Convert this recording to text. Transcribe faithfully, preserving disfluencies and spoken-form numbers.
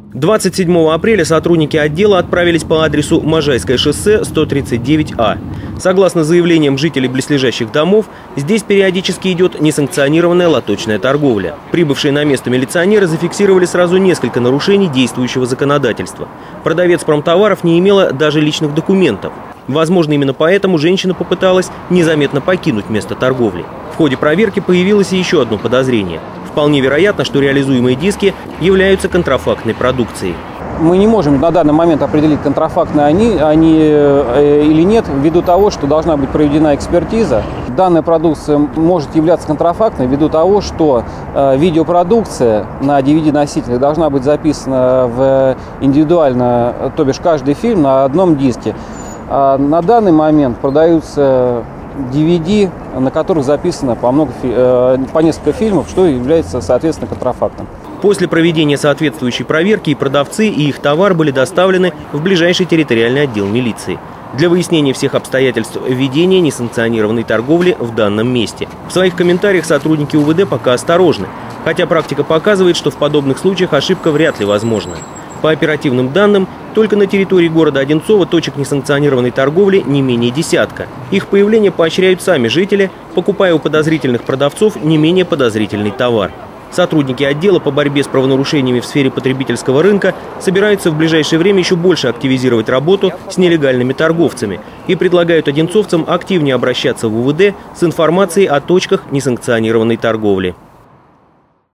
двадцать седьмого апреля сотрудники отдела отправились по адресу Можайское шоссе сто тридцать девять А. Согласно заявлениям жителей близлежащих домов, здесь периодически идет несанкционированная лоточная торговля. Прибывшие на место милиционеры зафиксировали сразу несколько нарушений действующего законодательства. Продавец промтоваров не имела даже личных документов. Возможно, именно поэтому женщина попыталась незаметно покинуть место торговли. В ходе проверки появилось и еще одно подозрение. Вполне вероятно, что реализуемые диски являются контрафактной продукцией. Мы не можем на данный момент определить, контрафактные они, они э, или нет, ввиду того, что должна быть проведена экспертиза. Данная продукция может являться контрафактной ввиду того, что э, видеопродукция на ди ви ди-носителе должна быть записана в индивидуально, то бишь каждый фильм на одном диске. А на данный момент продаются ди ви ди, на которых записано по, много, по несколько фильмов, что является, соответственно, контрафактом. После проведения соответствующей проверки и продавцы, и их товар были доставлены в ближайший территориальный отдел милиции для выяснения всех обстоятельств ведения несанкционированной торговли в данном месте. В своих комментариях сотрудники у вэ дэ пока осторожны, хотя практика показывает, что в подобных случаях ошибка вряд ли возможна. По оперативным данным, только на территории города Одинцово точек несанкционированной торговли не менее десятка. Их появление поощряют сами жители, покупая у подозрительных продавцов не менее подозрительный товар. Сотрудники отдела по борьбе с правонарушениями в сфере потребительского рынка собираются в ближайшее время еще больше активизировать работу с нелегальными торговцами и предлагают одинцовцам активнее обращаться в у вэ дэ с информацией о точках несанкционированной торговли.